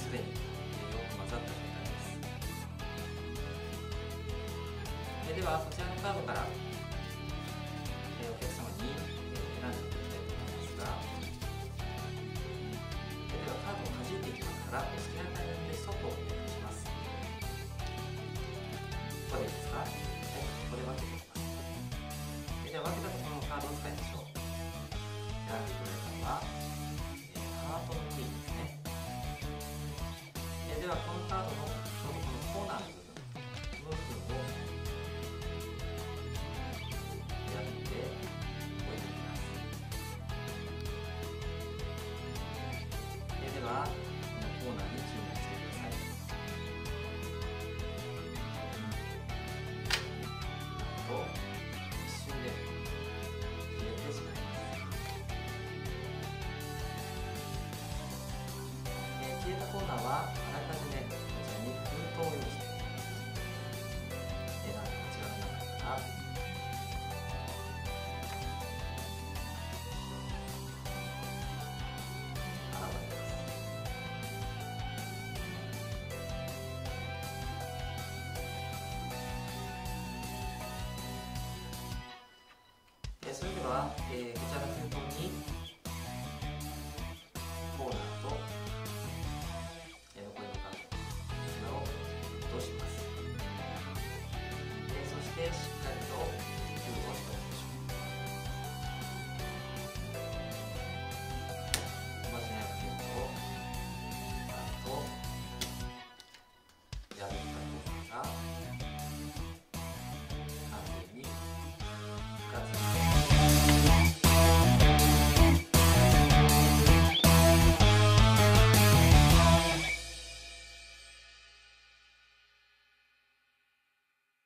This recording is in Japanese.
すでによく混ざった状態です。ではこちらのカードからお客様に選んでいただきたいと思いますが、ではカードをかじっていきますから、お好きなタイミングでストップをお願いします。ここでいいですか？はい、ここで分けていきます。では分けたところのカードを使いましょう。選んでいただいたのは、ハートのクイーンですね。ではこのカードのちょうどこのコーナーの部分、この部分を選んで置いていきます。ではこのコーナーに注目してください。なんと一瞬で消えてしまいます。消えたコーナーはあらかじめこちらに封筒を用意して